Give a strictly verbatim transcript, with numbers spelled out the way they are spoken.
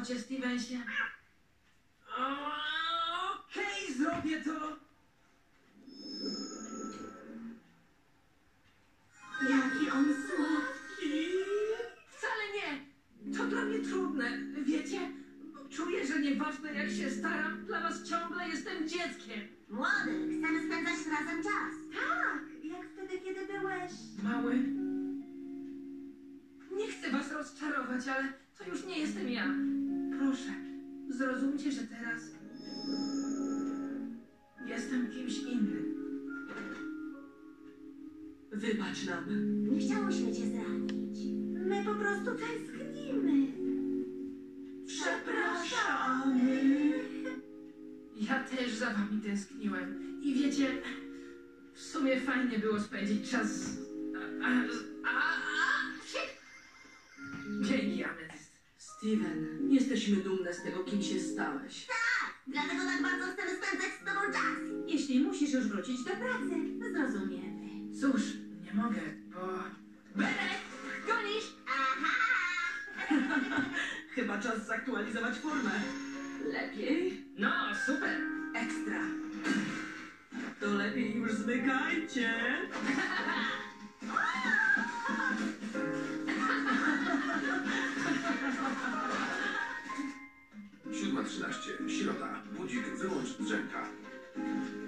cię, Stevensie. Okej, okay, zrobię to. Jaki on słodki. Wcale nie. To dla mnie trudne. Wiecie, czuję, że nieważne jak się staram, dla was ciągle jestem dzieckiem. Młody, chcemy spędzać razem czas. Tak, jak wtedy, kiedy byłeś... Mały. Nie chcę was rozczarować, ale to już nie jestem ja. Proszę, zrozumcie, że teraz jestem kimś innym. Wybacz nam. Nie chciałyśmy cię zranić. My po prostu tęsknimy. Przepraszamy. Ja też za wami tęskniłem. I wiecie, w sumie fajnie było spędzić czas z... A, a, a, a, shit. Dzięki, Ametyst. Steven, jesteśmy dumne z tego, kim się stałeś. Tak, dlatego tak bardzo chcemy spędzać z tobą czas. Jeśli musisz już wrócić do pracy, zrozumiemy. Cóż, nie mogę, bo... Benek! Gonisz? Aha! Chyba czas zaktualizować formę. Lepiej? No, super! Ekstra. To lepiej już zmykajcie. siódma trzynaście. Środa. Budzik wyłącz drzemka.